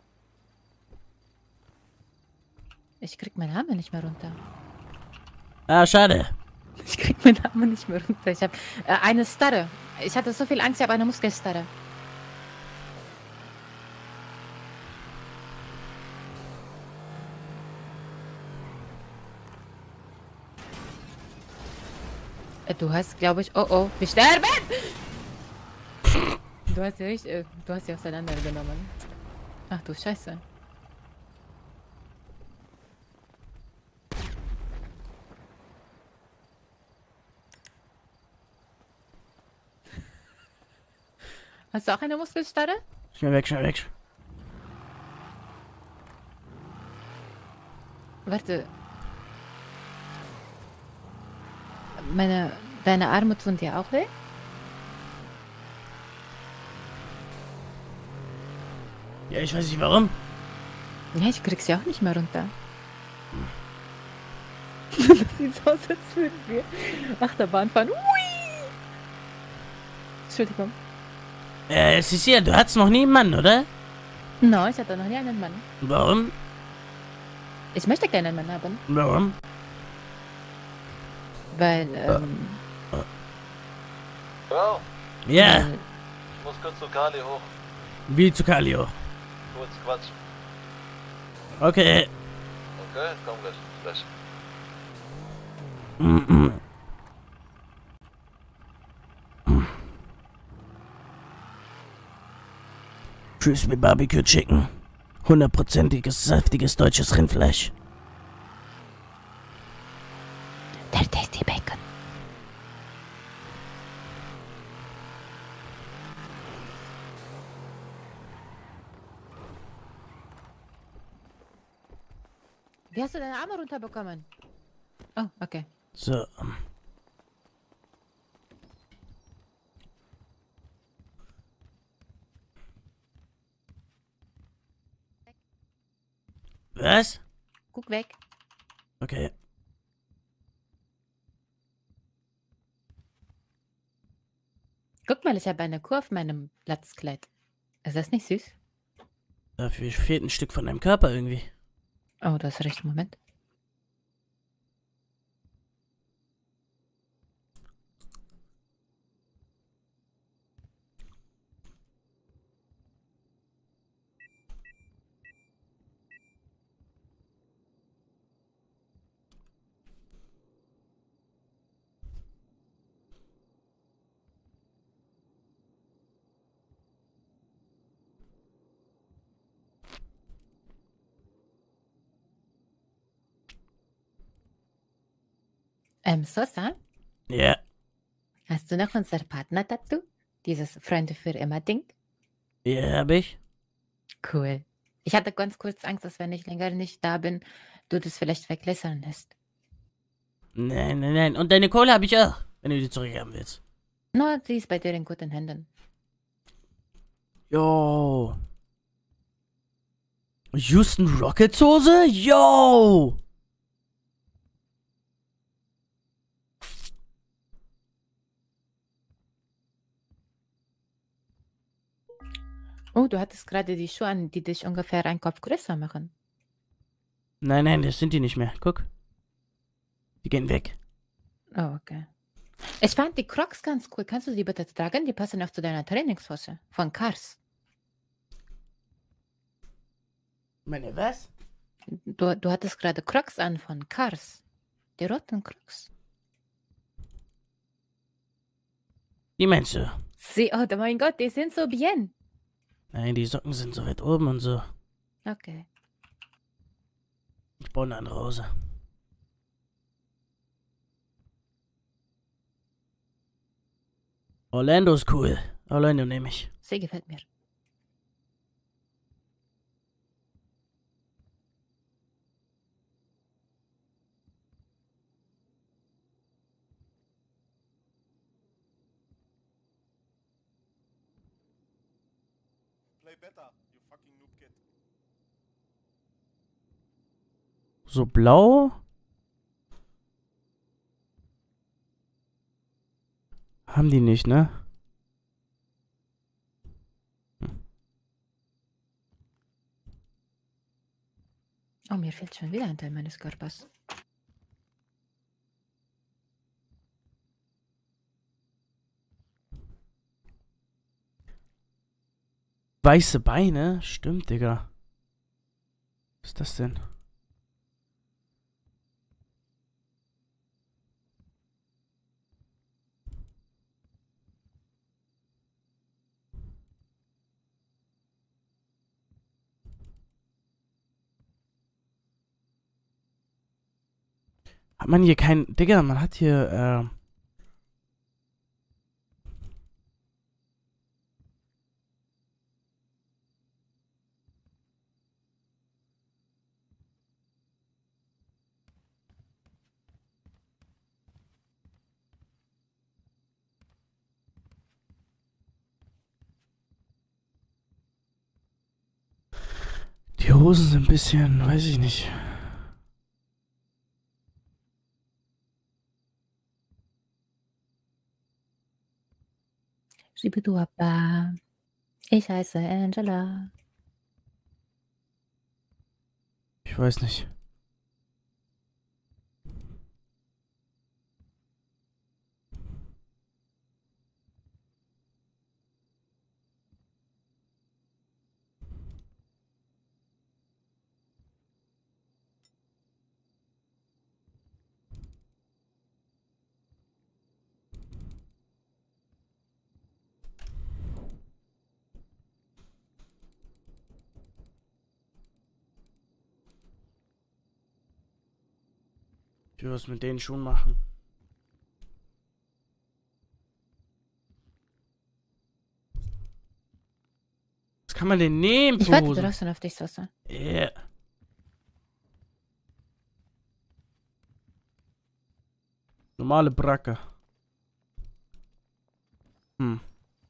Ich krieg meinen Arme nicht mehr runter. Ah, schade. Ich krieg meinen Arme nicht mehr runter. Ich habe äh, eine Starre. Ich hatte so viel Angst, ich habe eine Muskelstarre. Du hast, glaube ich... Oh, oh, wir sterben! Du hast sie richtig... Äh, du hast sie auseinandergenommen. Ach du Scheiße. Hast du auch eine Muskelstarre? Schnell weg, schnell weg. Warte. Meine, deine Arme tun dir auch weh? Ja, ich weiß nicht warum. Ja, ich krieg sie auch nicht mehr runter. Das sieht so aus, als würden wir Achterbahn fahren. Ui! Entschuldigung. Äh, Cecilia, du hattest noch nie einen Mann, oder? No, ich hatte noch nie einen Mann. Warum? Ich möchte keinen Mann haben. Warum? Weil, ähm... Bro. Ja. Ich muss kurz zu Kali hoch. Wie zu Kali hoch? Kurz Quatsch. Okay. Okay, komm gleich. Gleich. Mm-mm. Crispy Barbecue Chicken. Hundertprozentiges, saftiges deutsches Rindfleisch. Der Tasty Bacon. Wie hast du deine Arme runterbekommen? Oh, okay. So. Was? Guck weg. Okay. Guck mal, ich habe eine Kur auf meinem Latzkleid. Ist das nicht süß? Dafür fehlt ein Stück von deinem Körper irgendwie. Oh, du hast recht, Moment. Ähm, Sosa, Ja. hast du noch unser Partner-Tattoo? Dieses Freunde für immer Ding? Ja, hab ich. Cool. Ich hatte ganz kurz Angst, dass wenn ich länger nicht da bin, du das vielleicht weglässern lässt. Nein, nein, nein. Und deine Kohle habe ich auch, wenn du die zurückhaben willst. Nur, sie ist bei dir in guten Händen. Yo. Houston Rockets Hose? Yo. Oh, du hattest gerade die Schuhe an, die dich ungefähr einen Kopf größer machen. Nein, nein, das sind die nicht mehr. Guck. Die gehen weg. Oh, okay. Ich fand die Crocs ganz cool. Kannst du die bitte tragen? Die passen auch zu deiner Trainingshose. Von Cars. Meine was? Du, du hattest gerade Crocs an von Cars. Die roten Crocs. Die meinst du? Sie, oh mein Gott, die sind so bien. Nein, die Socken sind so weit oben und so. Okay. Ich brauche eine andere Hose. Orlando ist cool. Orlando nehme ich. Sie gefällt mir. Play better, you fucking noob kid. So blau? Haben die nicht, ne? Hm. Oh, mir fehlt schon wieder ein Teil meines Körpers. Weiße Beine? Stimmt, Digga. Was ist das denn? Hat man hier kein... Digga, man hat hier, äh... Die Hosen sind ein bisschen... Weiß ich nicht. Schibiduapa. Ich heiße Angela. Ich weiß nicht. Ich will was mit den Schuhen machen. Was kann man denn nehmen? Ich warte draußen auf dich, Sosa. Yeah. Normale Bracke. Hm.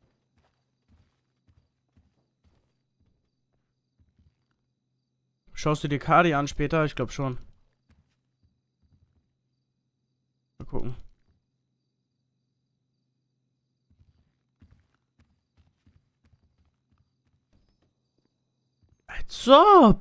Schaust du dir Kadi an später? Ich glaube schon. Mal gucken. Als ob.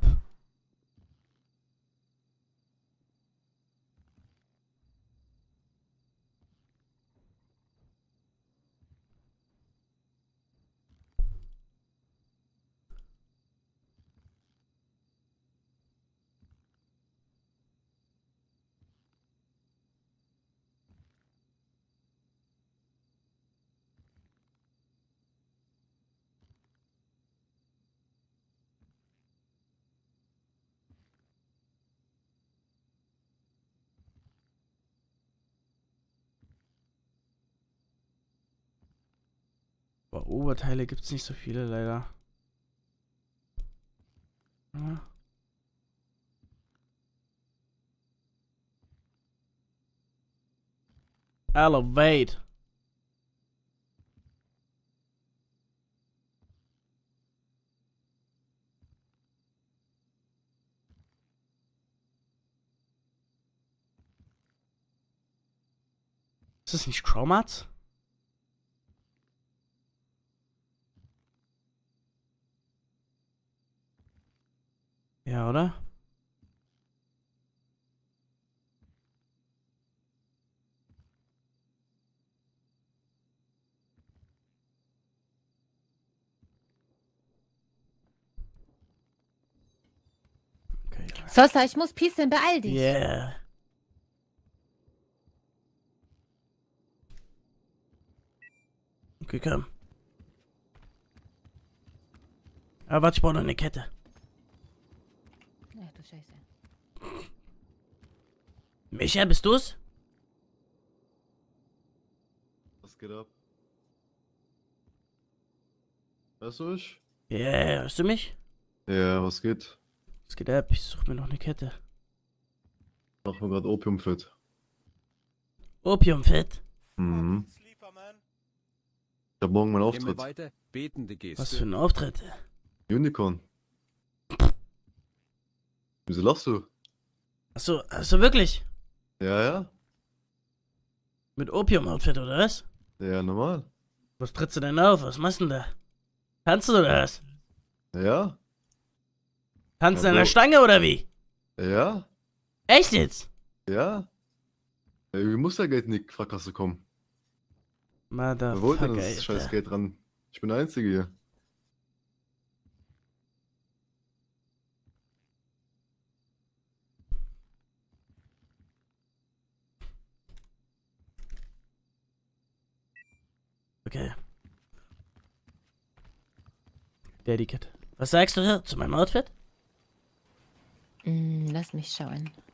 Boah, Oberteile gibt's nicht so viele leider. Ja. Elevate. Ist das nicht Chromats? Ja, oder? Okay. Sosa, ich muss pieseln, beeil dich. Yeah. Okay, komm. Aber warte, ich brauche noch eine Kette. Ach du Scheiße. Micha, bist du's? Was geht ab? Hörst du mich? Ja, yeah, hörst du mich? Ja, was geht? Was geht ab? Ich suche mir noch eine Kette. Mach mir gerade Opium fit. Opium fit? Mhm. Ich hab morgen meinen Auftritt. Weiter, betende Geste. Was für ein Auftritt? Unicorn. Wieso lachst du? Achso, achso, wirklich? Ja, ja. Mit Opium-Outfit, oder was? Ja, normal. Was trittst du denn auf? Was machst du denn da? Tanzt du oder was? Ja. Tanzt du Ja, an der Bro. Stange oder wie? Ja. Echt jetzt? Ja. Ey, wie muss der Geld nicht Frackasse kommen? Wer Motherfucker, wollte denn Alter. das scheiß Geld dran? Ich bin der Einzige hier. Okay. Daddy Kid. Was sagst du zu meinem Outfit? Hm, lass mich schauen.